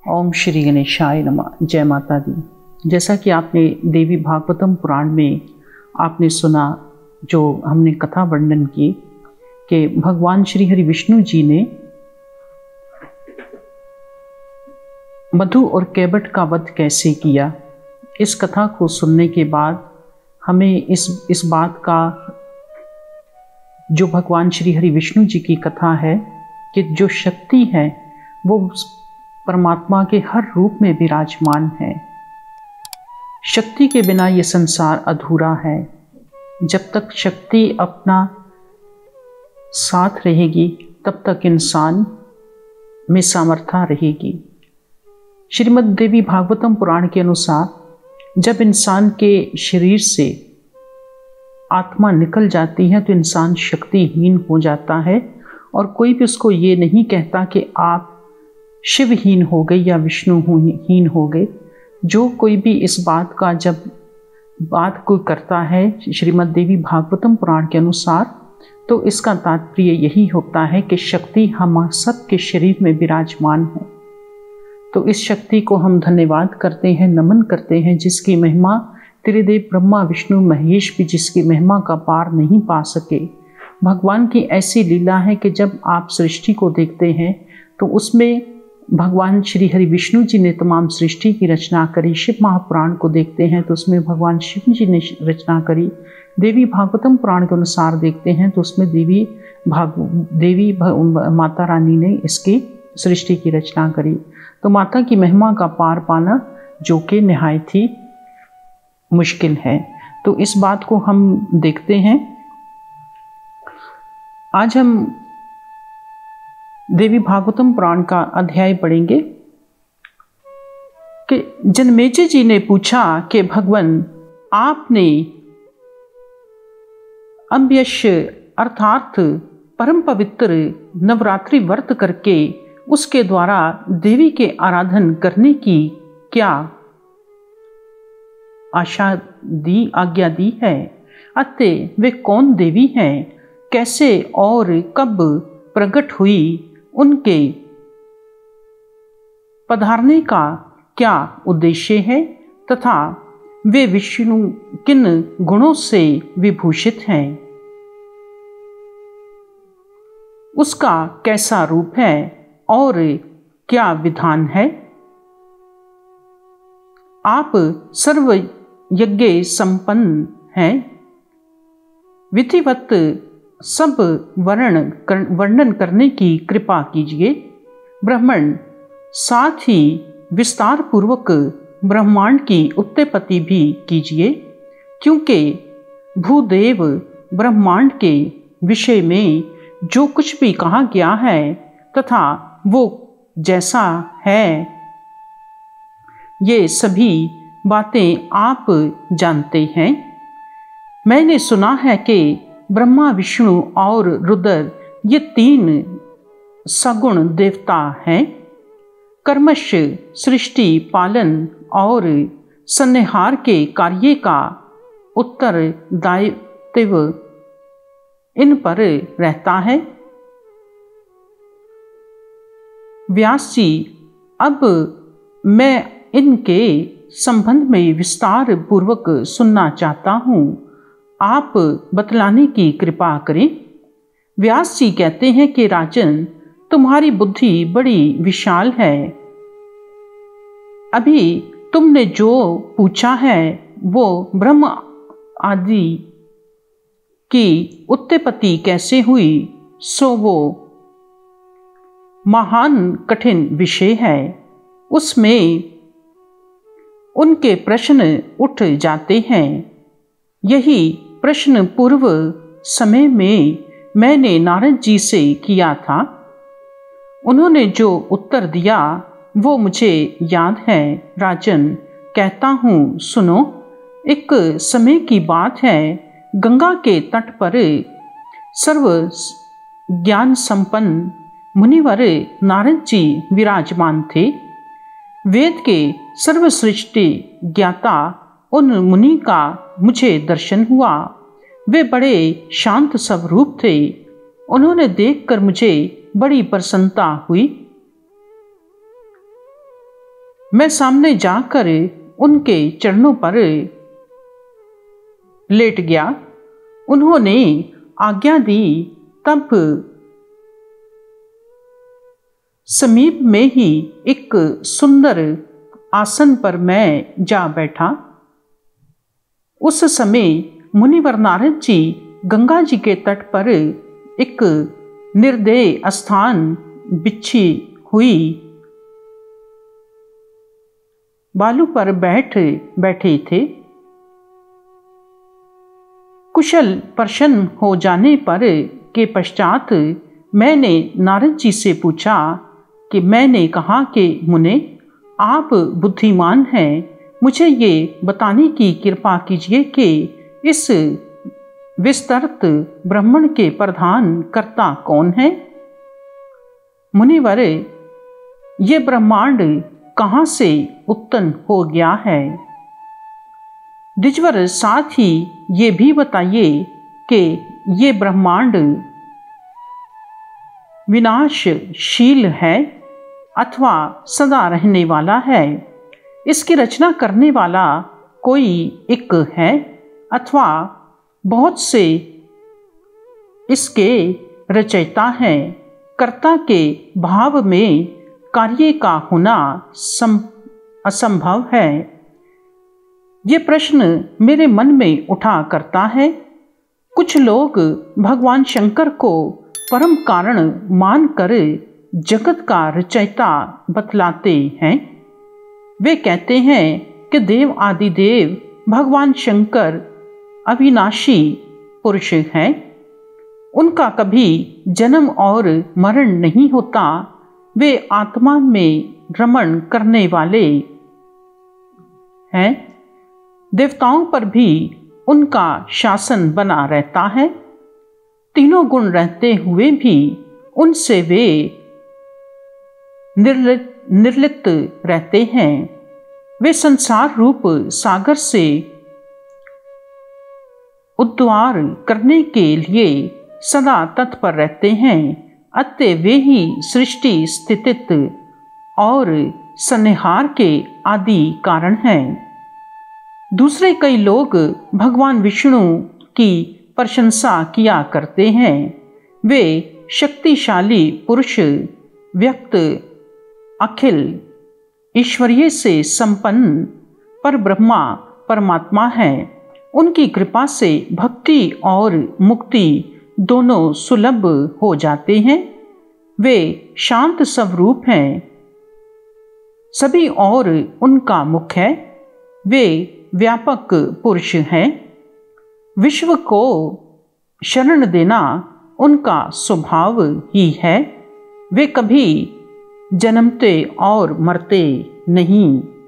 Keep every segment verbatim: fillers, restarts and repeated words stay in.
ओम श्री गणेशाय नमः। जय माता दी। जैसा कि आपने देवी भागवतम पुराण में आपने सुना, जो हमने कथा वर्णन की कि भगवान श्री हरि विष्णु जी ने मधु और कैवट का वध कैसे किया। इस कथा को सुनने के बाद हमें इस इस बात का, जो भगवान श्री हरि विष्णु जी की कथा है, कि जो शक्ति है वो परमात्मा के हर रूप में विराजमान है। शक्ति के बिना ये संसार अधूरा है। जब तक शक्ति अपना साथ रहेगी तब तक इंसान में सामर्थ्य रहेगी। श्रीमद् देवी भागवतम पुराण के अनुसार जब इंसान के शरीर से आत्मा निकल जाती है तो इंसान शक्तिहीन हो जाता है, और कोई भी उसको ये नहीं कहता कि आप शिवहीन हो गए या विष्णुहीन हो गए। जो कोई भी इस बात का जब बात कोई करता है श्रीमद् देवी भागवतम पुराण के अनुसार, तो इसका तात्पर्य यही होता है कि शक्ति हम सबके शरीर में विराजमान है। तो इस शक्ति को हम धन्यवाद करते हैं, नमन करते हैं, जिसकी महिमा त्रिदेव ब्रह्मा विष्णु महेश भी जिसकी महिमा का पार नहीं पा सके। भगवान की ऐसी लीला है कि जब आप सृष्टि को देखते हैं तो उसमें भगवान श्री हरि विष्णु जी ने तमाम सृष्टि की रचना करी। शिव महापुराण को देखते हैं तो उसमें भगवान शिव जी ने रचना करी। देवी भागवतम पुराण के अनुसार देखते हैं तो उसमें देवी भाग देवी माता रानी ने इसकी सृष्टि की रचना करी। तो माता की महिमा का पार पाना जो कि निहायत ही मुश्किल है। तो इस बात को हम देखते हैं। आज हम देवी भागवतम पुराण का अध्याय पढ़ेंगे कि जनमेजय जी ने पूछा कि भगवान, आपने अम्ब्यश अर्थात परम पवित्र नवरात्रि व्रत करके उसके द्वारा देवी के आराधन करने की क्या आशा दी आज्ञा दी है। अतः वे कौन देवी हैं, कैसे और कब प्रकट हुई, उनके पधारने का क्या उद्देश्य है, तथा वे विष्णु किन गुणों से विभूषित हैं, उसका कैसा रूप है और क्या विधान है। आप सर्व यज्ञ संपन्न हैं, विधिवत सब वर्ण कर, वर्णन करने की कृपा कीजिए। ब्राह्मण साथ ही विस्तार पूर्वक ब्रह्मांड की उत्पत्ति भी कीजिए, क्योंकि भूदेव ब्रह्मांड के विषय में जो कुछ भी कहा गया है तथा वो जैसा है, ये सभी बातें आप जानते हैं। मैंने सुना है कि ब्रह्मा विष्णु और रुद्र ये तीन सगुण देवता हैं। कर्मश सृष्टि पालन और संहार के कार्य का उत्तरदायित्व इन पर रहता है। व्यास जी, अब मैं इनके संबंध में विस्तार पूर्वक सुनना चाहता हूँ, आप बतलाने की कृपा करें। व्यास जी कहते हैं कि राजन, तुम्हारी बुद्धि बड़ी विशाल है। अभी तुमने जो पूछा है वो ब्रह्म आदि की उत्पत्ति कैसे हुई, सो वो महान कठिन विषय है। उसमें उनके प्रश्न उठ जाते हैं। यही प्रश्न पूर्व समय में मैंने नारद जी से किया था। उन्होंने जो उत्तर दिया वो मुझे याद है। राजन, कहता हूँ, सुनो। एक समय की बात है, गंगा के तट पर सर्व ज्ञान संपन्न मुनिवर नारद जी विराजमान थे। वेद के सर्वश्रेष्ठी ज्ञाता उन मुनि का मुझे दर्शन हुआ। वे बड़े शांत स्वरूप थे। उन्होंने देखकर मुझे बड़ी प्रसन्नता हुई। मैं सामने जाकर उनके चरणों पर लेट गया। उन्होंने आज्ञा दी। तब समीप में ही एक सुंदर आसन पर मैं जा बैठा। उस समय मुनिवर नारद जी गंगा जी के तट पर एक निर्दय स्थान बिछी हुई बालू पर बैठ बैठे थे। कुशल प्रश्न हो जाने पर के पश्चात मैंने नारद जी से पूछा कि मैंने कहा कि मुने, आप बुद्धिमान हैं, मुझे ये बताने की कृपा कीजिए कि इस विस्तृत ब्रह्मांड के प्रधान कर्ता कौन है। मुनिवर, ये ब्रह्मांड कहाँ से उत्पन्न हो गया है? द्विजवर, साथ ही ये भी बताइए कि ये ब्रह्मांड विनाशशील है अथवा सदा रहने वाला है। इसकी रचना करने वाला कोई एक है अथवा बहुत से इसके रचयिता हैं। कर्ता के भाव में कार्य का होना सम असंभव है। ये प्रश्न मेरे मन में उठा करता है। कुछ लोग भगवान शंकर को परम कारण मानकर जगत का रचयिता बतलाते हैं। वे कहते हैं कि देव आदि देव भगवान शंकर अविनाशी पुरुष हैं। उनका कभी जन्म और मरण नहीं होता। वे आत्मा में रमण करने वाले हैं। देवताओं पर भी उनका शासन बना रहता है। तीनों गुण रहते हुए भी उनसे वे निर्लिप्त निर्लिप्त रहते हैं। वे संसार रूप सागर से उद्धार करने के लिए सदा तत्पर रहते हैं। अतः वे ही सृष्टि स्थिति और संहार के आदि कारण हैं। दूसरे कई लोग भगवान विष्णु की प्रशंसा किया करते हैं। वे शक्तिशाली पुरुष, व्यक्त, अखिल ईश्वरीय से संपन्न पर ब्रह्मा परमात्मा है। उनकी कृपा से भक्ति और मुक्ति दोनों सुलभ हो जाते हैं। वे शांत स्वरूप हैं। सभी और उनका मुख है। वे व्यापक पुरुष हैं। विश्व को शरण देना उनका स्वभाव ही है। वे कभी जन्मते और मरते नहीं।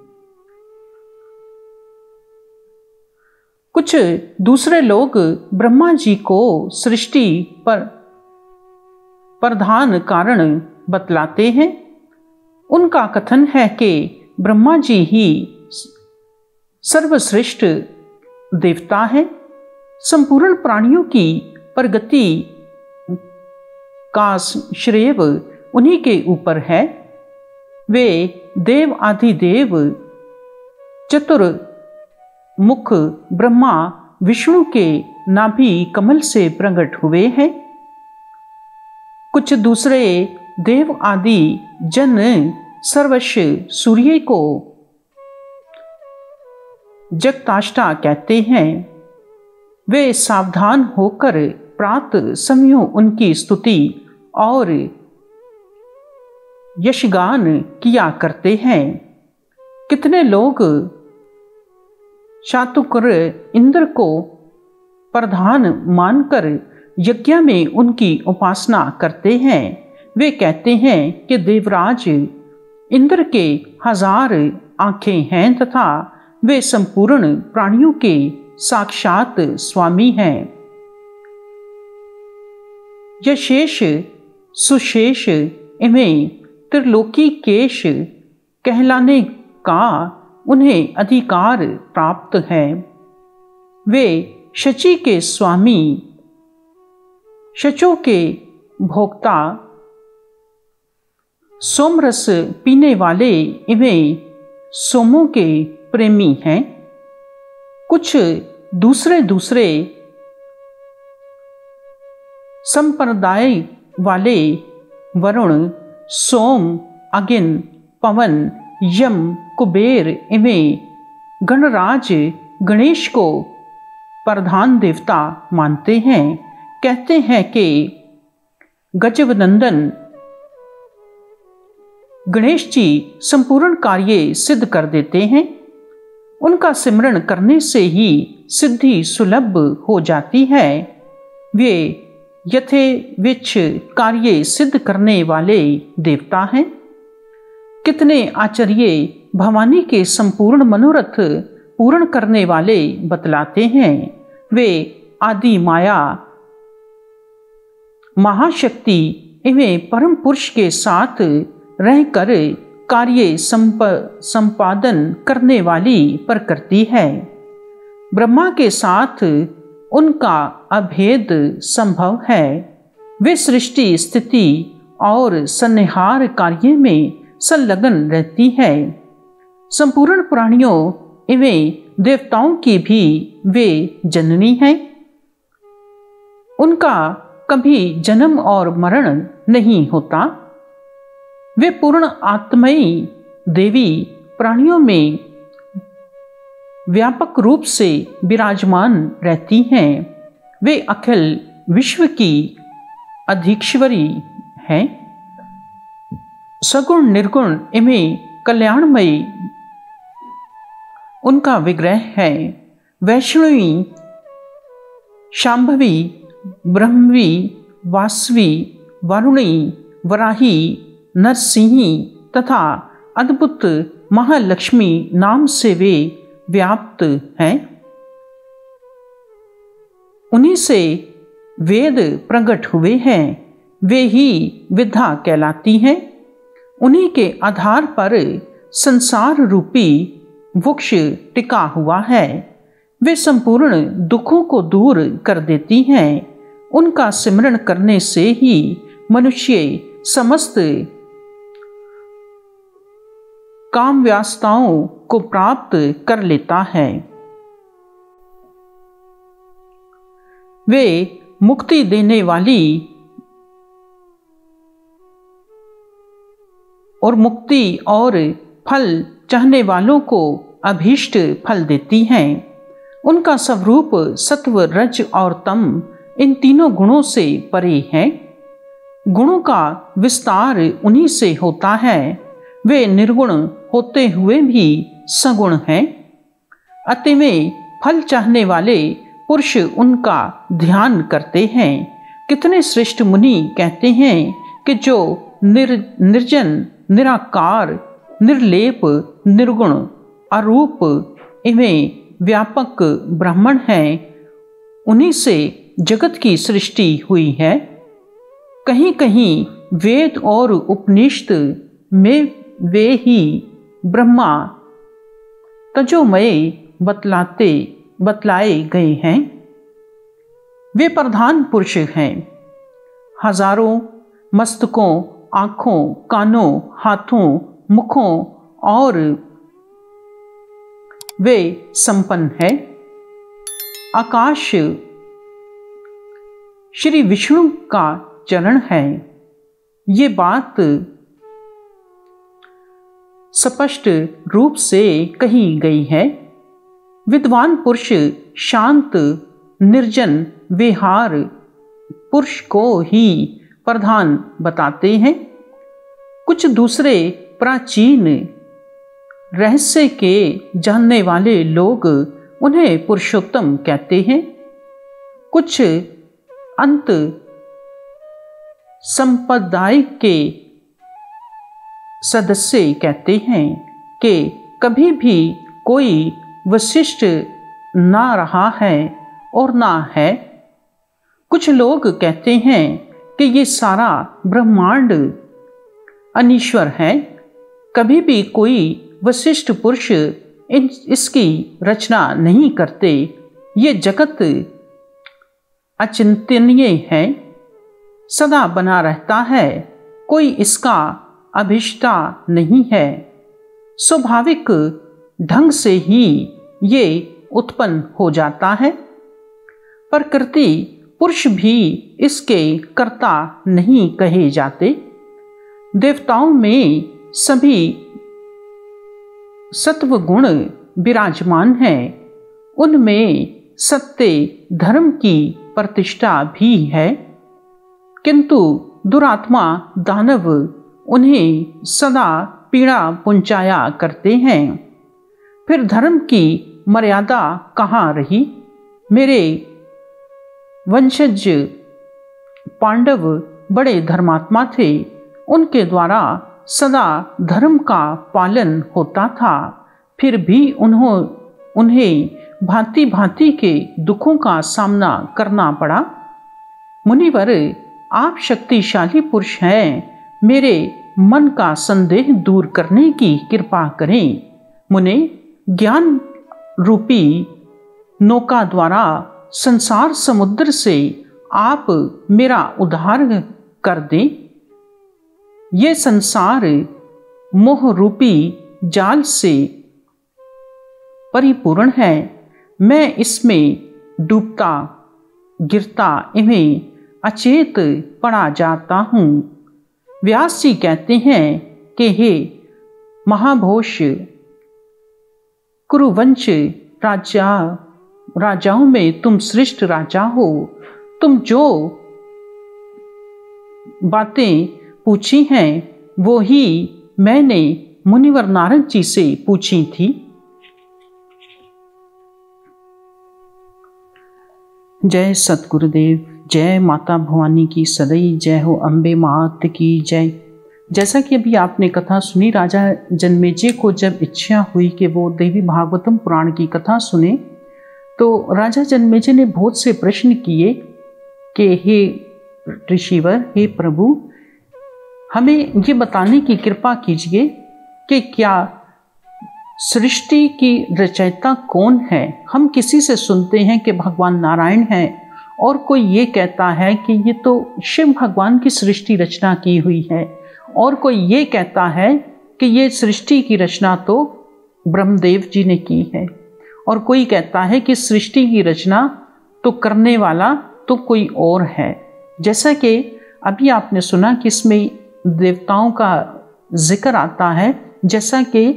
कुछ दूसरे लोग ब्रह्मा जी को सृष्टि पर प्रधान कारण बतलाते हैं। उनका कथन है कि ब्रह्मा जी ही सर्वश्रेष्ठ देवता है। संपूर्ण प्राणियों की प्रगति का श्रेय उन्हीं के ऊपर है। वे देव आदि देव चतुर मुख ब्रह्मा विष्णु के नाभि कमल से प्रकट हुए हैं। कुछ दूसरे देव आदि जन सर्वस्व सूर्य को जगताष्टा कहते हैं। वे सावधान होकर प्रातः समयों उनकी स्तुति और यशगान किया करते हैं। कितने लोग शातुक्र इंद्र को प्रधान मानकर यज्ञ में उनकी उपासना करते हैं। वे कहते हैं कि देवराज इंद्र के हजार आंखें हैं तथा वे संपूर्ण प्राणियों के साक्षात स्वामी हैं। यशेष सुशेष इन्हें त्रिलोकी केश कहलाने का उन्हें अधिकार प्राप्त है। वे शची के स्वामी, शचों के भोक्ता, सोमरस पीने वाले इन्हें सोमों के प्रेमी हैं, कुछ दूसरे दूसरे संप्रदाय वाले वरुण, सोम, अग्नि, पवन, यम, कुबेर इन्हें गणराज गणेश को प्रधान देवता मानते हैं। कहते हैं कि गजवनंदन गणेश जी संपूर्ण कार्य सिद्ध कर देते हैं। उनका सिमरण करने से ही सिद्धि सुलभ हो जाती है। वे यथेविच कार्य सिद्ध करने वाले देवता हैं। कितने आचार्य भवानी के संपूर्ण मनोरथ पूर्ण करने वाले बतलाते हैं। वे आदि माया महाशक्ति एवं परम पुरुष के साथ रहकर कार्य संप, संपादन करने वाली प्रकृति है। ब्रह्मा के साथ उनका अभेद संभव है। वे सृष्टि स्थिति और संहार कार्य में संलग्न रहती है। संपूर्ण प्राणियों एवं देवताओं की भी वे जननी हैं। उनका कभी जन्म और मरण नहीं होता। वे पूर्ण आत्मयी देवी प्राणियों में व्यापक रूप से विराजमान रहती हैं। वे अखिल विश्व की अधीश्वरी हैं। सगुण निर्गुण एवं कल्याणमयी उनका विग्रह है। वैष्णवी, शांभवी, ब्रह्मवी, वासवी, वरुणी, वराही, नरसिंही तथा अद्भुत महालक्ष्मी नाम से वे व्याप्त हैं। उन्हीं से वेद प्रकट हुए हैं। वे ही विद्या कहलाती हैं। उन्हीं के आधार पर संसार रूपी वृक्ष टिका हुआ है। वे संपूर्ण दुखों को दूर कर देती हैं। उनका सिमरण करने से ही मनुष्य समस्त काम वासनाओं को प्राप्त कर लेता है। वे मुक्ति देने वाली और मुक्ति और फल चाहने वालों को अभीष्ट फल देती हैं। उनका स्वरूप सत्व, रज और तम इन तीनों गुणों से परे है। गुणों का विस्तार उन्हीं से होता है। वे निर्गुण होते हुए भी सगुण हैं। अतः फल चाहने वाले पुरुष उनका ध्यान करते हैं। कितने श्रेष्ठ मुनि कहते हैं कि जो निर, निर्जन, निराकार, निर्लेप, निर्गुण, अरूप एवं व्यापक ब्राह्मण हैं, उन्हीं से जगत की सृष्टि हुई है। कहीं कहीं वेद और उपनिषद में वे ही ब्रह्मा तजोमय बतलाते बतलाए गए हैं। वे प्रधान पुरुष हैं। हजारों मस्तकों, आँखों, कानों, हाथों, मुखों और वे संपन्न है। आकाश श्री विष्णु का चरण है। ये बात स्पष्ट रूप से कही गई है। विद्वान पुरुष शांत, निर्जन, विहार पुरुष को ही प्रधान बताते हैं। कुछ दूसरे प्राचीन रहस्य के जानने वाले लोग उन्हें पुरुषोत्तम कहते हैं। कुछ अंत संप्रदाय के सदस्य कहते हैं कि कभी भी कोई वशिष्ठ ना रहा है और ना है। कुछ लोग कहते हैं कि ये सारा ब्रह्मांड अनीश्वर है। कभी भी कोई वशिष्ठ पुरुष इन इसकी रचना नहीं करते। ये जगत अचिंतनीय है, सदा बना रहता है, कोई इसका अभिष्टा नहीं है। स्वाभाविक ढंग से ही ये उत्पन्न हो जाता है। प्रकृति पुरुष भी इसके कर्ता नहीं कहे जाते। देवताओं में सभी सत्व गुण विराजमान हैं, उनमें सत्य धर्म की प्रतिष्ठा भी है, किंतु दुरात्मा दानव उन्हें सदा पीड़ा पहुंचाया करते हैं। फिर धर्म की मर्यादा कहाँ रही? मेरे वंशज पांडव बड़े धर्मात्मा थे, उनके द्वारा सदा धर्म का पालन होता था, फिर भी उन्हों उन्हें भांति भांति के दुखों का सामना करना पड़ा। मुनिवर, आप शक्तिशाली पुरुष हैं, मेरे मन का संदेह दूर करने की कृपा करें। मुने, ज्ञान रूपी नौका द्वारा संसार समुद्र से आप मेरा उद्धार कर दें। ये संसार मोह रूपी जाल से परिपूर्ण है, मैं इसमें डूबता गिरता इन्हें अचेत पड़ा जाता हूँ। व्यास जी कहते हैं कि हे महाघोष, कुरुवंश राजा राजाओं में तुम श्रेष्ठ राजा हो। तुम जो बातें पूछी हैं वो ही मैंने मुनिवर नारद जी से पूछी थी। जय सतगुरुदेव, जय माता भवानी की सदैव जय हो, अम्बे मात की जय। जैसा कि अभी आपने कथा सुनी, राजा जन्मेजय को जब इच्छा हुई कि वो देवी भागवतम पुराण की कथा सुने, तो राजा जन्मेजय ने बहुत से प्रश्न किए कि हे ऋषिवर, हे प्रभु, हमें ये बताने की कृपा कीजिए कि क्या सृष्टि की रचयिता कौन है। हम किसी से सुनते हैं कि भगवान नारायण हैं, और कोई ये कहता है कि ये तो शिव भगवान की सृष्टि रचना की हुई है, और कोई ये कहता है कि ये सृष्टि की रचना तो ब्रह्मदेव जी ने की है, और कोई कहता है कि सृष्टि की रचना तो करने वाला तो कोई और है। जैसा कि अभी आपने सुना कि इसमें देवताओं का जिक्र आता है, जैसा कि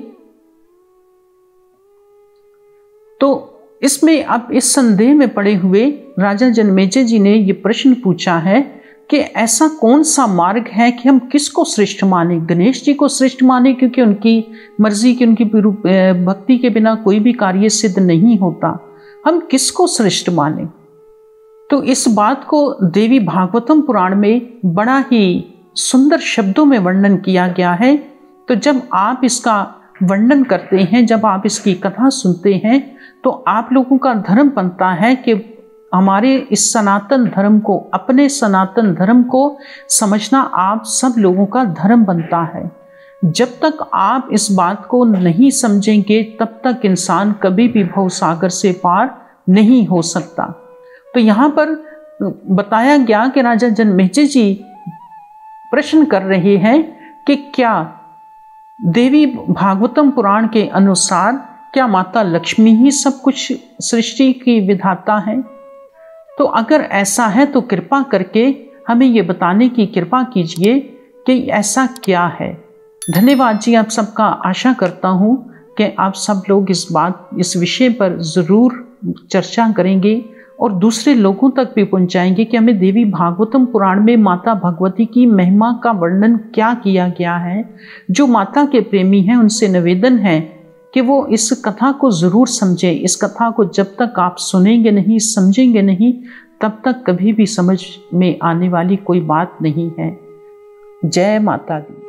तो इसमें अब इस संदेह में पड़े हुए राजा जन्मेजय जी ने ये प्रश्न पूछा है कि ऐसा कौन सा मार्ग है कि हम किसको श्रेष्ठ माने। गणेश जी को श्रेष्ठ माने क्योंकि उनकी मर्जी की, उनकी भक्ति के बिना कोई भी कार्य सिद्ध नहीं होता। हम किसको श्रेष्ठ माने? तो इस बात को देवी भागवतम पुराण में बड़ा ही सुंदर शब्दों में वर्णन किया गया है। तो जब आप इसका वर्णन करते हैं, जब आप इसकी कथा सुनते हैं, तो आप लोगों का धर्म बनता है कि हमारे इस सनातन धर्म को, अपने सनातन धर्म को समझना आप सब लोगों का धर्म बनता है। जब तक आप इस बात को नहीं समझेंगे, तब तक इंसान कभी भी भवसागर से पार नहीं हो सकता। तो यहाँ पर बताया गया कि राजा जन्मेजय जी प्रश्न कर रहे हैं कि क्या देवी भागवतम पुराण के अनुसार क्या माता लक्ष्मी ही सब कुछ सृष्टि की विधाता है? तो अगर ऐसा है तो कृपा करके हमें ये बताने की कृपा कीजिए कि ऐसा क्या है। धन्यवाद जी आप सबका। आशा करता हूँ कि आप सब लोग इस बात इस विषय पर ज़रूर चर्चा करेंगे और दूसरे लोगों तक भी पहुँचाएंगे कि हमें देवी भागवतम पुराण में माता भगवती की महिमा का वर्णन क्या किया गया है। जो माता के प्रेमी हैं उनसे निवेदन है कि वो इस कथा को ज़रूर समझें। इस कथा को जब तक आप सुनेंगे नहीं, समझेंगे नहीं, तब तक कभी भी समझ में आने वाली कोई बात नहीं है। जय माता दी।